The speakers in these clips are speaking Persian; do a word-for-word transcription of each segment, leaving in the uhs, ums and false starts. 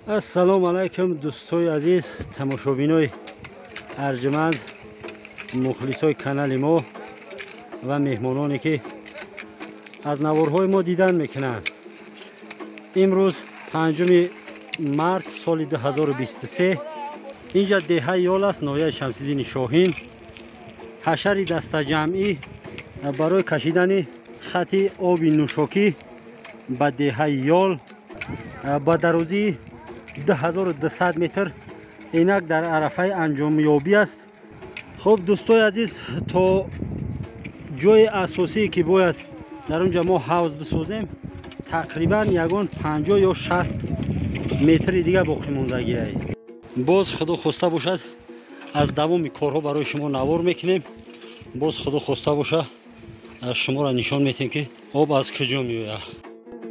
السلام علیکم دوستای عزیز، تماشابینای ارجمند، مخلصای کانال ما و مهمانانی که از نوارهای ما دیدن میکنن. امروز پنجم مارس سال دو هزار و بیست و سه اینجا دهه یال است، ناحیه شمس‌الدین شاهین. حشر دسته جمعی برای کشیدن خط آب نوشاکی به دهه یال با درازی دو هزار و دویست متر اینک در عرفه انجام یابی است. خب دوستای عزیز، تا جای اساسی که باید در اونجا ما حوض بسازیم تقریبا یگان پنجاه یا شصت متر دیگه باقی موندگی است. باز خدا خواسته باشد از دوام کارها برای شما نوار میکنیم. باز خدا خواسته باشه شما را نشان میتیم که آب از کجا میآید.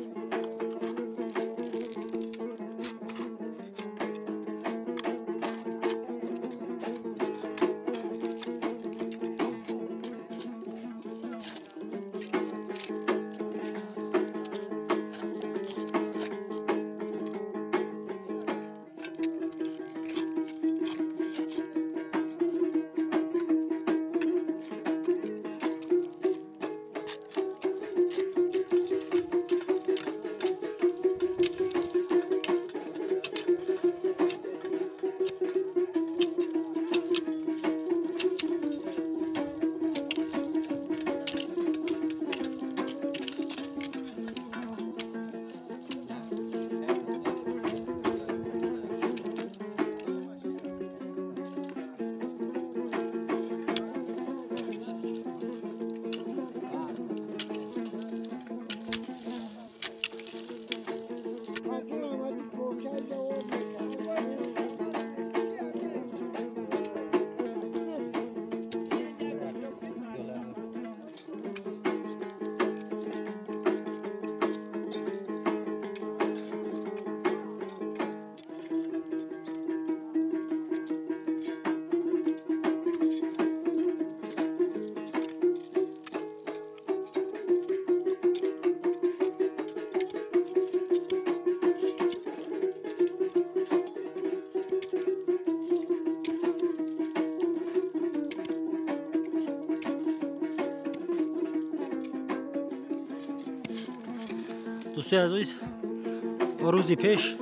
دوستای عزیز، روزی پیش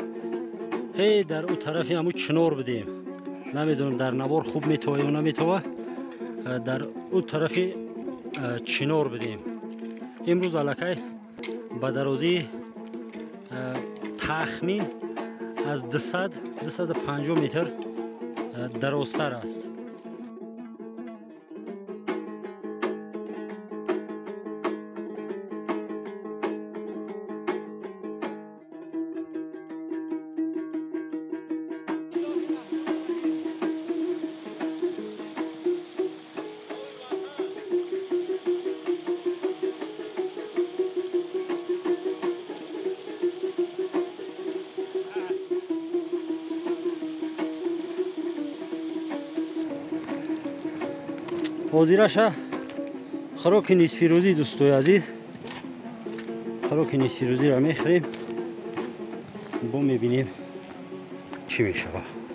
هی در اون طرفی همون چنار بدیم، نمیدونم در نوار خوب میتوه یا نمیتوه، در اون طرفی چنار بدیم. امروز علاکه با درازی تخمین از دویست دویست و پنجاه متر درازتر است. حاضرشه خوراک نصف روزی دوستای عزیز، خوراک نصف روزی را میخوریم، با میبینیم چی میشه.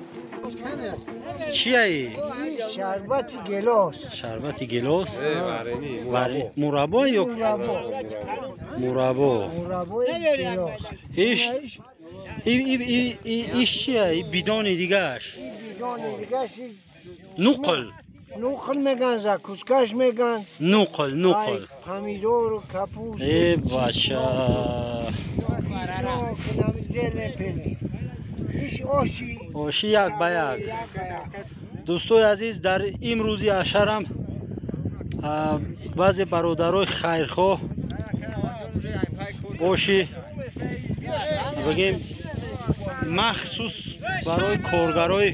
چیه ای؟ شربت گلاس. شربت گلاس؟ مربا یا مربا؟ مربا گلاس. ایش ای ای ایش چیه؟ ای بیدان دیگهش؟ بیدان دیگهش نقل. نقل میگن، زکوسکش میگن. نقل نقل. پمیدور و کپوست. ای باشه. آشی آشی یک به یک. دوستای عزیز، در امروزی عشرم بعضی برادرای خیرخواه آشی بگیم مخصوص برای کارگرای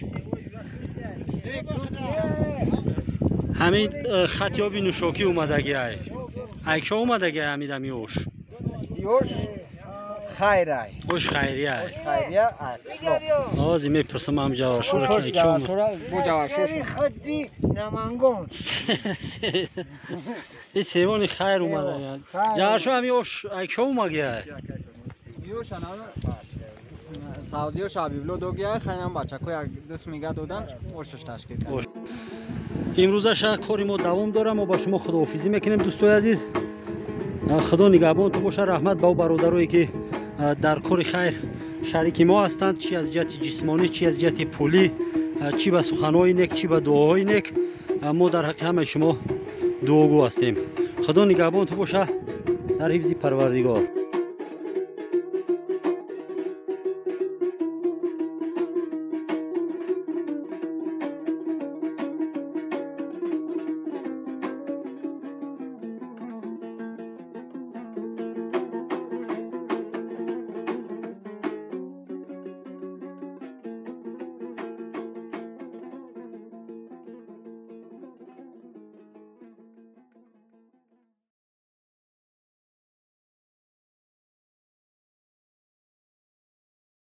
همین خطیابی نوشاکی اومدگی ای ایکشا اومدگی همین همی اوش یوش خیره اوش خیریه ای خیریه ای آزی میپرسم هم جواشو را که ایکشا اومد خطی نمانگون این سیوانی خیر اومده جواشو همی اوش ایکشا اومدگی ای سازی و شابیبلو دو گیاه خیلی بچه که یک دست میگه دادن اوشش تشکیل کرد. امروز شب کاری ما دوام دارم و با شما خداحافظی میکنیم دوستای عزیز. خدا نگهبان تو باشه. رحمت به برادرایی که در کار خیر شریک ما هستند، چی از جهت جسمانی چی از جهت پولی، چی به سخنهای نیک چی به دعاهای نیک. ما در حق همه شما دعاگو هستیم. خدا نگهبان تو باشه در حفظ پروردگار.